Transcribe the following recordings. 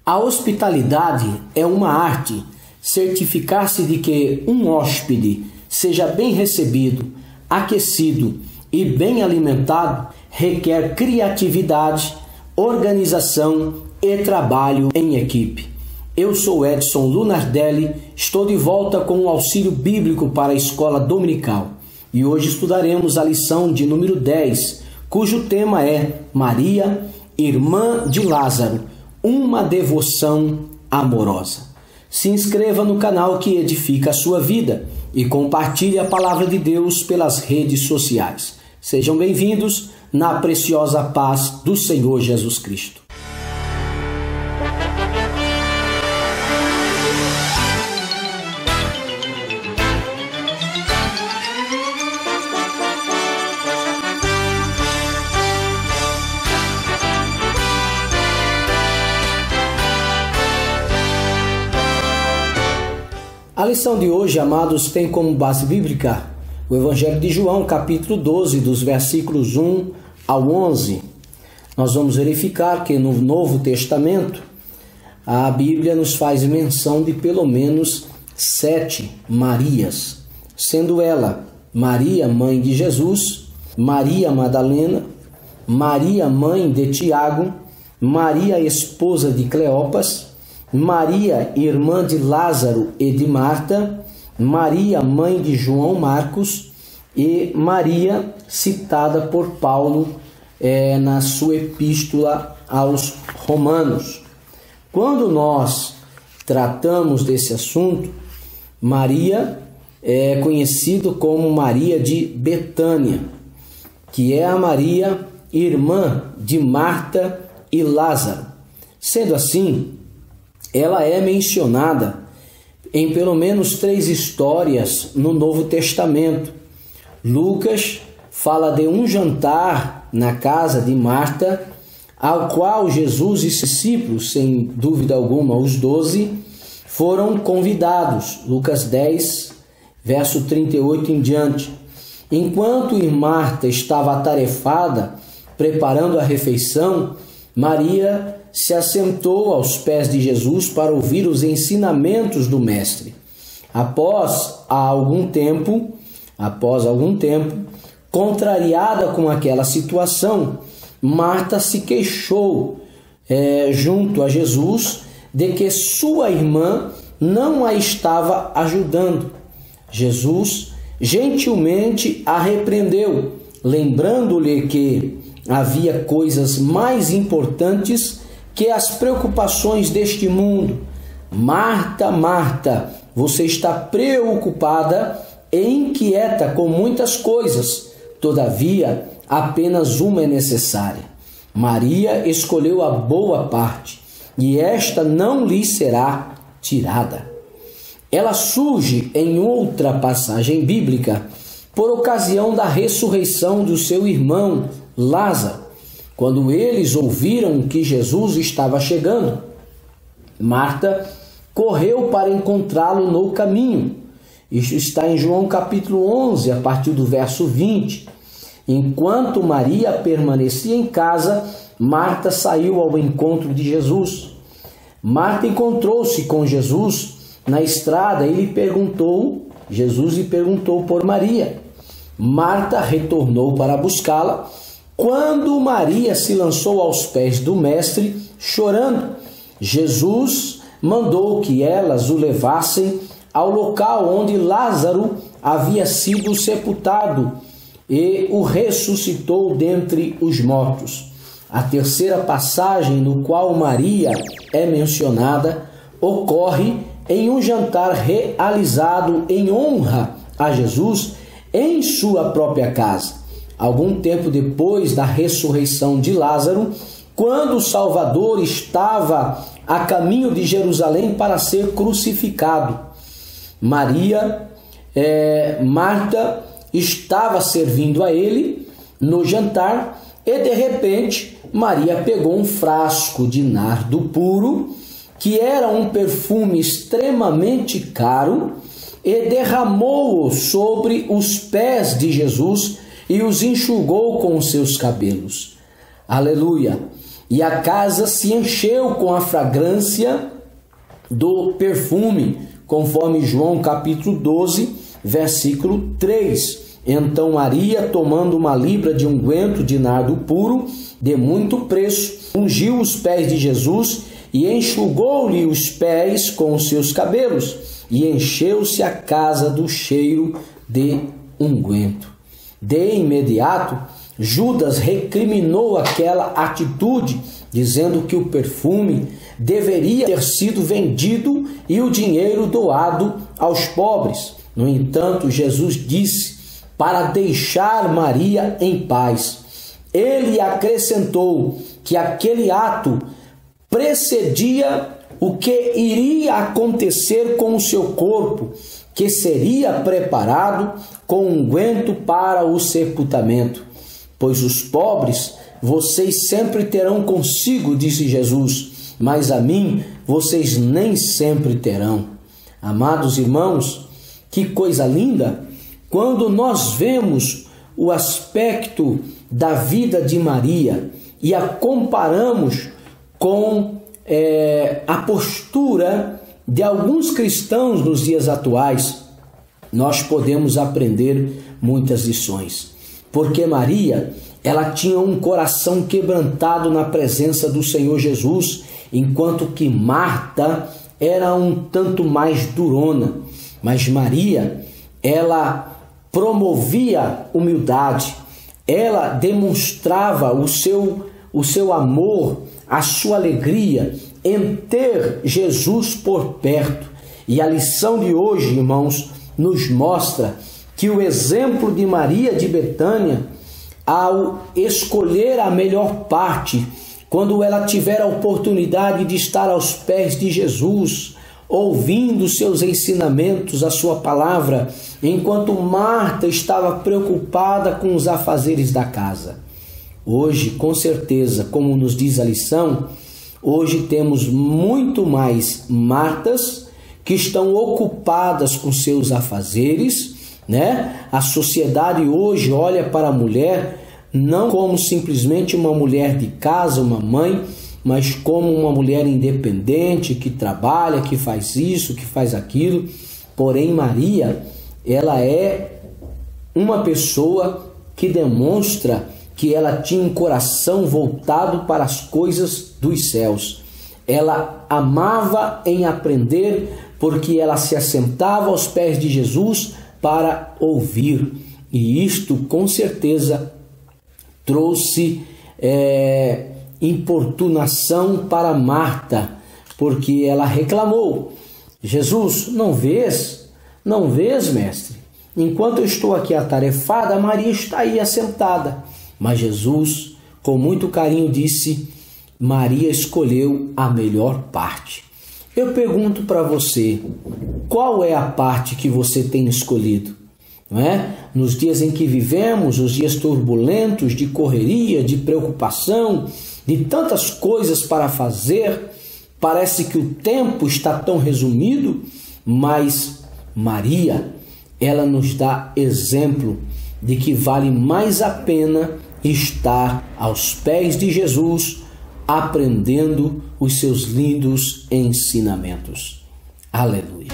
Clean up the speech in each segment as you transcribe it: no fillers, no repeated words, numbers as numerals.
A hospitalidade é uma arte. Certificar-se de que um hóspede seja bem recebido, aquecido e bem alimentado requer criatividade, organização e trabalho em equipe. Eu sou Edson Lunardelli, estou de volta com o auxílio bíblico para a escola dominical e hoje estudaremos a lição de número 10, cujo tema é Maria, irmã de Lázaro, uma devoção amorosa. Se inscreva no canal que edifica a sua vida e compartilhe a palavra de Deus pelas redes sociais. Sejam bem-vindos na preciosa paz do Senhor Jesus Cristo. A lição de hoje, amados, tem como base bíblica o Evangelho de João, capítulo 12, dos versículos 1 ao 11. Nós vamos verificar que no Novo Testamento a Bíblia nos faz menção de pelo menos 7 Marias, sendo ela Maria, mãe de Jesus, Maria Madalena, Maria, mãe de Tiago, Maria, esposa de Cleopas, Maria, irmã de Lázaro e de Marta, Maria, mãe de João Marcos e Maria, citada por Paulo na sua epístola aos Romanos. Quando nós tratamos desse assunto, Maria é conhecido como Maria de Betânia, que é a Maria, irmã de Marta e Lázaro. Sendo assim, ela é mencionada em pelo menos 3 histórias no Novo Testamento. Lucas fala de um jantar na casa de Marta, ao qual Jesus e seus discípulos, sem dúvida alguma, os 12, foram convidados. Lucas 10, verso 38 em diante. Enquanto Marta estava atarefada, preparando a refeição, Maria se assentou aos pés de Jesus para ouvir os ensinamentos do Mestre. Após algum tempo, contrariada com aquela situação, Marta se queixou junto a Jesus de que sua irmã não a estava ajudando. Jesus gentilmente a repreendeu, lembrando-lhe que havia coisas mais importantes que as preocupações deste mundo. Marta, Marta, você está preocupada e inquieta com muitas coisas, todavia apenas uma é necessária. Maria escolheu a boa parte, e esta não lhe será tirada. Ela surge em outra passagem bíblica por ocasião da ressurreição do seu irmão Lázaro. Quando eles ouviram que Jesus estava chegando, Marta correu para encontrá-lo no caminho. Isso está em João capítulo 11, a partir do verso 20. Enquanto Maria permanecia em casa, Marta saiu ao encontro de Jesus. Marta encontrou-se com Jesus na estrada e Jesus lhe perguntou por Maria. Marta retornou para buscá-la. Quando Maria se lançou aos pés do Mestre, chorando, Jesus mandou que elas o levassem ao local onde Lázaro havia sido sepultado e o ressuscitou dentre os mortos. A terceira passagem no qual Maria é mencionada ocorre em um jantar realizado em honra a Jesus em sua própria casa. Algum tempo depois da ressurreição de Lázaro, quando o Salvador estava a caminho de Jerusalém para ser crucificado, Marta estava servindo a ele no jantar e de repente Maria pegou um frasco de nardo puro, que era um perfume extremamente caro, e derramou-o sobre os pés de Jesus e os enxugou com os seus cabelos. Aleluia! e a casa se encheu com a fragrância do perfume, conforme João capítulo 12, versículo 3. Então Maria, tomando uma libra de unguento de nardo puro, de muito preço, ungiu os pés de Jesus e enxugou-lhe os pés com os seus cabelos, e encheu-se a casa do cheiro de unguento. De imediato, Judas recriminou aquela atitude, dizendo que o perfume deveria ter sido vendido e o dinheiro doado aos pobres. No entanto, Jesus disse para deixar Maria em paz. Ele acrescentou que aquele ato precedia o que iria acontecer com o seu corpo, que seria preparado com unguento para o sepultamento. Pois os pobres vocês sempre terão consigo, disse Jesus, mas a mim vocês nem sempre terão. Amados irmãos, que coisa linda! Quando nós vemos o aspecto da vida de Maria e a comparamos com a postura de alguns cristãos nos dias atuais, nós podemos aprender muitas lições. Porque Maria, ela tinha um coração quebrantado na presença do Senhor Jesus, enquanto que Marta era um tanto mais durona. Mas Maria, ela promovia humildade, ela demonstrava o seu amor, a sua alegria em ter Jesus por perto. E a lição de hoje, irmãos, nos mostra que o exemplo de Maria de Betânia, ao escolher a melhor parte, quando ela tiver a oportunidade de estar aos pés de Jesus, ouvindo seus ensinamentos, a sua palavra, enquanto Marta estava preocupada com os afazeres da casa. Hoje, com certeza, como nos diz a lição, hoje temos muito mais Martas que estão ocupadas com seus afazeres, né? A sociedade hoje olha para a mulher não como simplesmente uma mulher de casa, uma mãe, mas como uma mulher independente, que trabalha, que faz isso, que faz aquilo. Porém, Maria, ela é uma pessoa que demonstra que ela tinha um coração voltado para as coisas dos céus. Ela amava em aprender, porque ela se assentava aos pés de Jesus para ouvir. E isto, com certeza, trouxe importunação para Marta, porque ela reclamou: Jesus, não vês, mestre? Enquanto eu estou aqui atarefada, Maria está aí assentada. Mas Jesus, com muito carinho, disse: Maria escolheu a melhor parte. Eu pergunto para você, qual é a parte que você tem escolhido? Não é? Nos dias em que vivemos, os dias turbulentos, de correria, de preocupação, de tantas coisas para fazer, parece que o tempo está tão resumido, mas Maria, ela nos dá exemplo de que vale mais a pena estar aos pés de Jesus, aprendendo os seus lindos ensinamentos. Aleluia.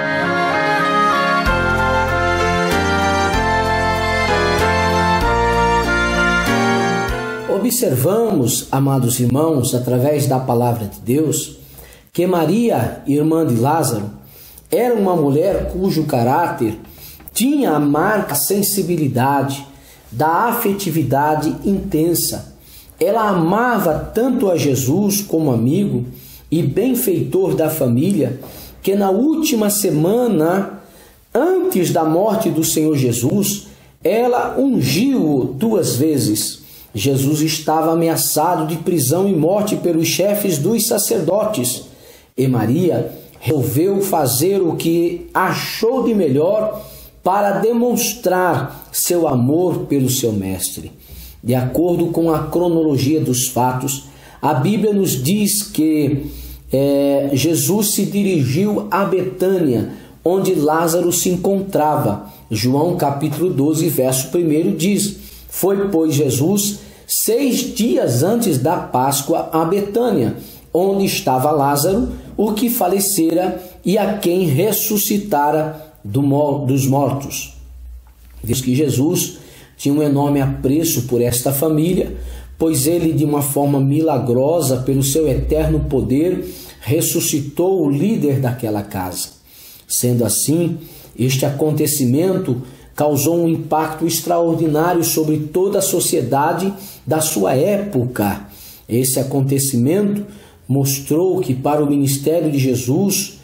Observamos, amados irmãos, através da palavra de Deus, que Maria, irmã de Lázaro, era uma mulher cujo caráter tinha a marca sensibilidade, da afetividade intensa. Ela amava tanto a Jesus como amigo e benfeitor da família, que na última semana, antes da morte do Senhor Jesus, ela ungiu-o 2 vezes. Jesus estava ameaçado de prisão e morte pelos chefes dos sacerdotes, e Maria resolveu fazer o que achou de melhor para demonstrar seu amor pelo seu mestre. De acordo com a cronologia dos fatos, a Bíblia nos diz que Jesus se dirigiu a Betânia, onde Lázaro se encontrava. João capítulo 12, verso 1 diz: Foi, pois, Jesus 6 dias antes da Páscoa, a Betânia, onde estava Lázaro, o que falecera e a quem ressuscitara dos mortos. Diz que Jesus tinha um enorme apreço por esta família, pois ele, de uma forma milagrosa, pelo seu eterno poder, ressuscitou o líder daquela casa. Sendo assim, este acontecimento causou um impacto extraordinário sobre toda a sociedade da sua época. Esse acontecimento mostrou que para o ministério de Jesus,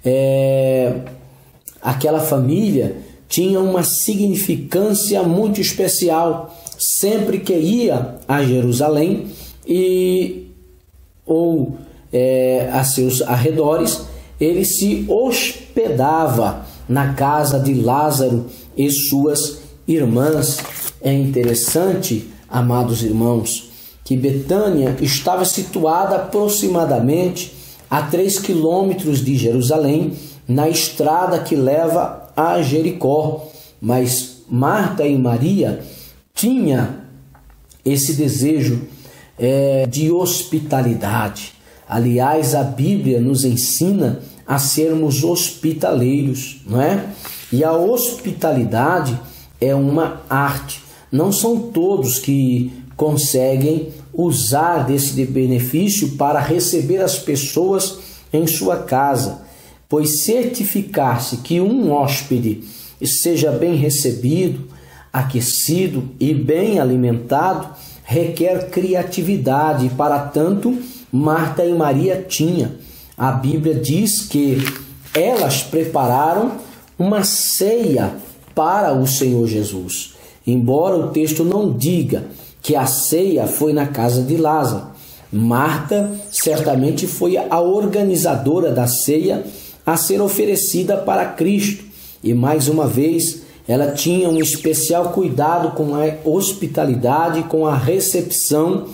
aquela família tinha uma significância muito especial. Sempre que ia a Jerusalém ou a seus arredores, ele se hospedava na casa de Lázaro e suas irmãs. É interessante, amados irmãos, que Betânia estava situada aproximadamente a 3 quilômetros de Jerusalém, na estrada que leva a Jericó. Mas Marta e Maria tinham esse desejo de hospitalidade. Aliás, a Bíblia nos ensina a sermos hospitaleiros, não é? E a hospitalidade é uma arte. Não são todos que conseguem usar desse benefício para receber as pessoas em sua casa, pois certificar-se que um hóspede seja bem recebido, aquecido e bem alimentado requer criatividade. Para tanto, Marta e Maria tinham. A Bíblia diz que elas prepararam uma ceia para o Senhor Jesus. Embora o texto não diga que a ceia foi na casa de Lázaro, Marta certamente foi a organizadora da ceia a ser oferecida para Cristo. E mais uma vez, ela tinha um especial cuidado com a hospitalidade, com a recepção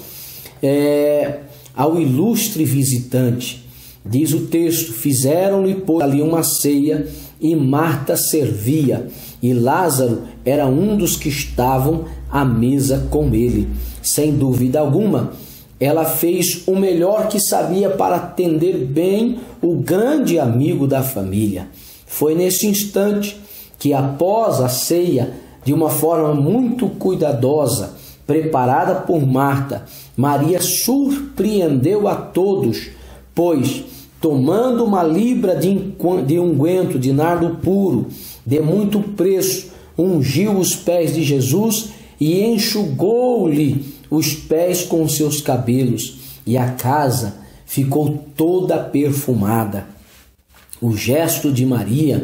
ao ilustre visitante. Diz o texto: fizeram-lhe ali uma ceia e Marta servia, e Lázaro era um dos que estavam à mesa com ele. Sem dúvida alguma, ela fez o melhor que sabia para atender bem o grande amigo da família. Foi nesse instante que, após a ceia, de uma forma muito cuidadosa, preparada por Marta, Maria surpreendeu a todos, pois, tomando uma libra de unguento de nardo puro, de muito preço, ungiu os pés de Jesus e enxugou-lhe os pés com seus cabelos, e a casa ficou toda perfumada. O gesto de Maria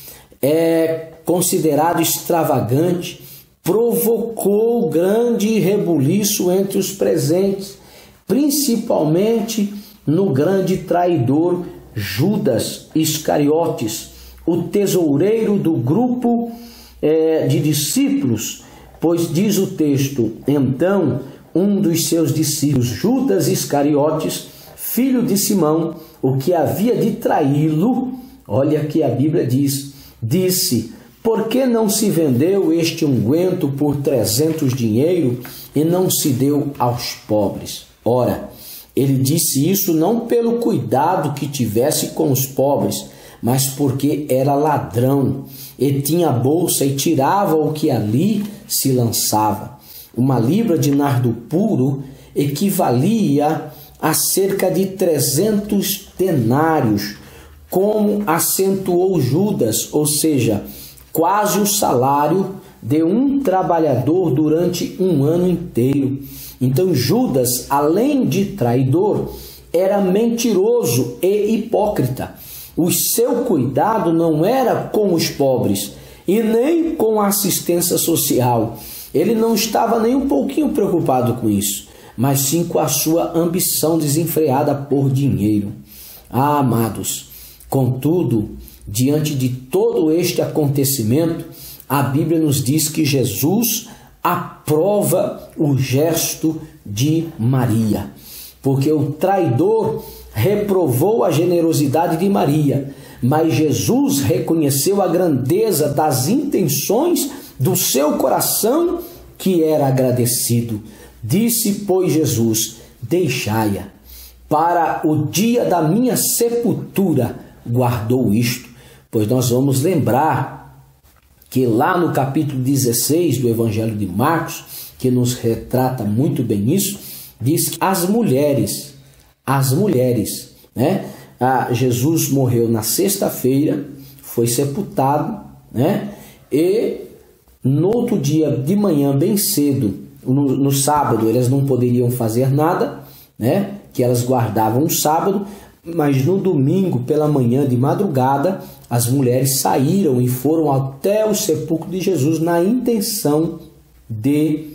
é considerado extravagante, provocou grande rebuliço entre os presentes, principalmente no grande traidor Judas Iscariotes, o tesoureiro do grupo de discípulos, pois diz o texto: então um dos seus discípulos, Judas Iscariotes, filho de Simão, o que havia de traí-lo, olha que a Bíblia diz, disse: por que não se vendeu este unguento por 300 dinheiro e não se deu aos pobres? Ora, ele disse isso não pelo cuidado que tivesse com os pobres, mas porque era ladrão e tinha a bolsa e tirava o que ali se lançava. Uma libra de nardo puro equivalia a cerca de 300 denários, como acentuou Judas, ou seja, quase o salário de um trabalhador durante um ano inteiro. Então Judas, além de traidor, era mentiroso e hipócrita. O seu cuidado não era com os pobres e nem com a assistência social. Ele não estava nem um pouquinho preocupado com isso, mas sim com a sua ambição desenfreada por dinheiro. Ah, amados, contudo, diante de todo este acontecimento, a Bíblia nos diz que Jesus aprova o gesto de Maria, porque o traidor reprovou a generosidade de Maria, mas Jesus reconheceu a grandeza das intenções do seu coração, que era agradecido. Disse, pois, Jesus: deixai-a, para o dia da minha sepultura guardou isto. Pois nós vamos lembrar que lá no capítulo 16 do Evangelho de Marcos, que nos retrata muito bem isso, diz que as mulheres, né? Jesus morreu na sexta-feira, foi sepultado, né? E no outro dia de manhã, bem cedo, no sábado, elas não poderiam fazer nada, né? Que elas guardavam o sábado, mas no domingo, pela manhã, de madrugada, as mulheres saíram e foram até o sepulcro de Jesus na intenção de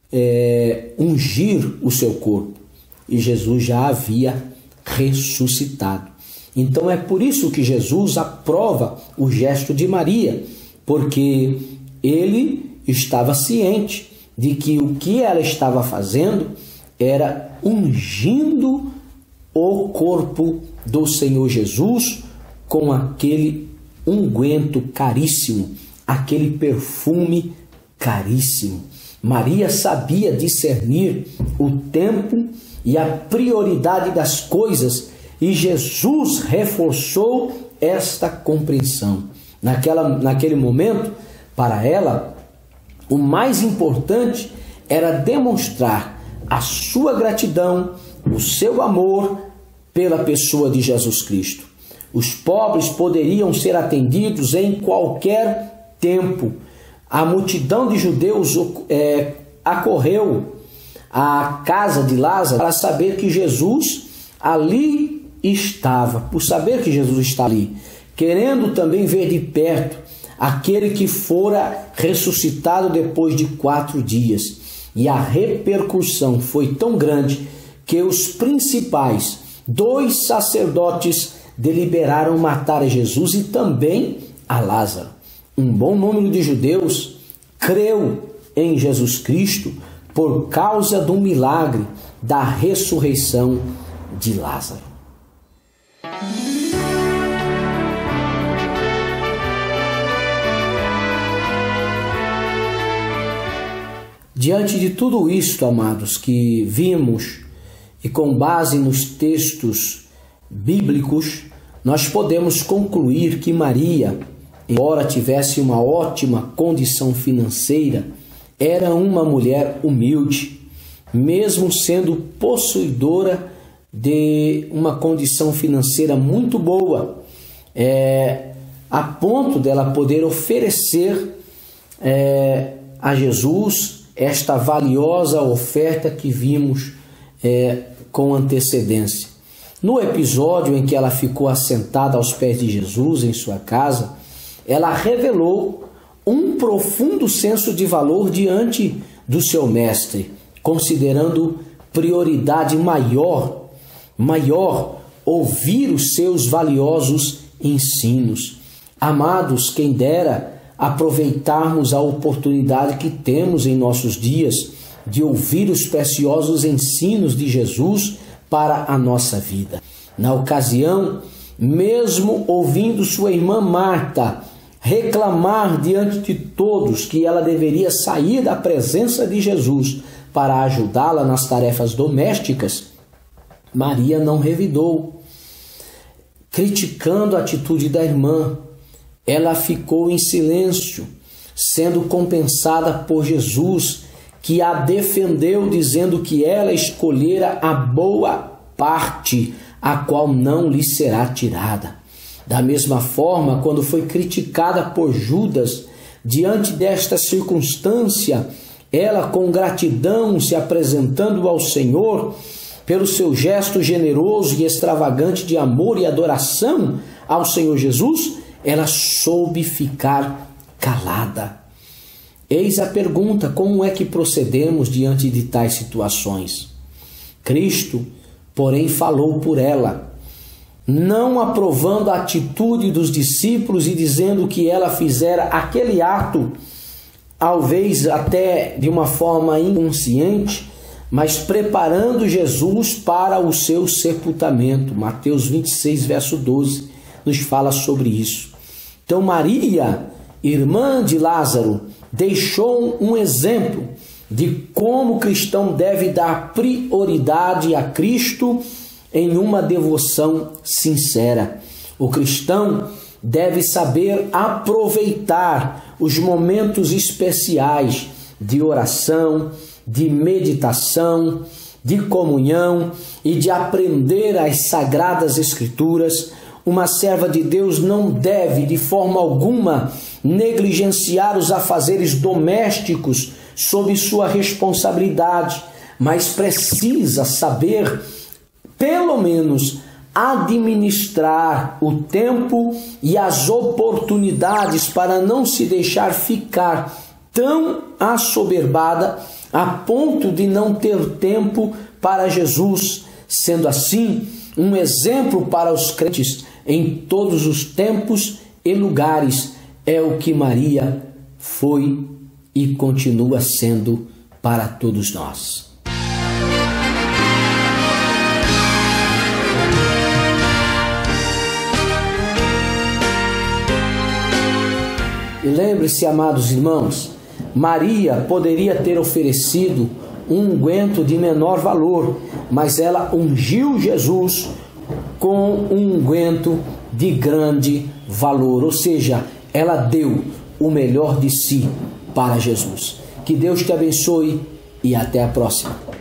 ungir o seu corpo. E Jesus já havia ressuscitado. Então é por isso que Jesus aprova o gesto de Maria, porque ele estava ciente de que o que ela estava fazendo era ungindo o corpo do Senhor Jesus com aquele unguento caríssimo, aquele perfume caríssimo. Maria sabia discernir o tempo e a prioridade das coisas, e Jesus reforçou esta compreensão. Naquele momento, para ela, o mais importante era demonstrar a sua gratidão, o seu amor pela pessoa de Jesus Cristo. Os pobres poderiam ser atendidos em qualquer tempo. A multidão de judeus acorreu à casa de Lázaro para saber que Jesus ali estava, por saber que Jesus está ali, querendo também ver de perto aquele que fora ressuscitado depois de 4 dias. E a repercussão foi tão grande que os principais 2 sacerdotes deliberaram matar a Jesus e também a Lázaro. Um bom número de judeus creu em Jesus Cristo por causa do milagre da ressurreição de Lázaro. Diante de tudo isto, amados, que vimos, e com base nos textos bíblicos, nós podemos concluir que Maria, embora tivesse uma ótima condição financeira, era uma mulher humilde, mesmo sendo possuidora de uma condição financeira muito boa, a ponto dela poder oferecer a Jesus esta valiosa oferta que vimos com antecedência. No episódio em que ela ficou assentada aos pés de Jesus em sua casa, ela revelou um profundo senso de valor diante do seu mestre, considerando prioridade maior ouvir os seus valiosos ensinos. Amados, quem dera aproveitarmos a oportunidade que temos em nossos dias de ouvir os preciosos ensinos de Jesus para a nossa vida. Na ocasião, mesmo ouvindo sua irmã Marta reclamar diante de todos que ela deveria sair da presença de Jesus para ajudá-la nas tarefas domésticas, Maria não revidou. Criticando a atitude da irmã, ela ficou em silêncio, sendo compensada por Jesus, que a defendeu, dizendo que ela escolhera a boa parte, a qual não lhe será tirada. Da mesma forma, quando foi criticada por Judas, diante desta circunstância, ela com gratidão se apresentando ao Senhor, pelo seu gesto generoso e extravagante de amor e adoração ao Senhor Jesus, ela soube ficar calada. Eis a pergunta: como é que procedemos diante de tais situações? Cristo, porém, falou por ela, não aprovando a atitude dos discípulos e dizendo que ela fizera aquele ato, talvez até de uma forma inconsciente, mas preparando Jesus para o seu sepultamento. Mateus 26, verso 12, nos fala sobre isso. Então Maria, irmã de Lázaro, deixou um exemplo de como o cristão deve dar prioridade a Cristo em uma devoção sincera. O cristão deve saber aproveitar os momentos especiais de oração, de meditação, de comunhão e de aprender as Sagradas Escrituras. Uma serva de Deus não deve, de forma alguma, negligenciar os afazeres domésticos sob sua responsabilidade, mas precisa saber, pelo menos, administrar o tempo e as oportunidades para não se deixar ficar tão assoberbada a ponto de não ter tempo para Jesus, sendo assim um exemplo para os crentes em todos os tempos e lugares. É o que Maria foi e continua sendo para todos nós. E lembre-se, amados irmãos, Maria poderia ter oferecido um unguento de menor valor, mas ela ungiu Jesus com um unguento de grande valor, ou seja, ela deu o melhor de si para Jesus. Que Deus te abençoe e até a próxima.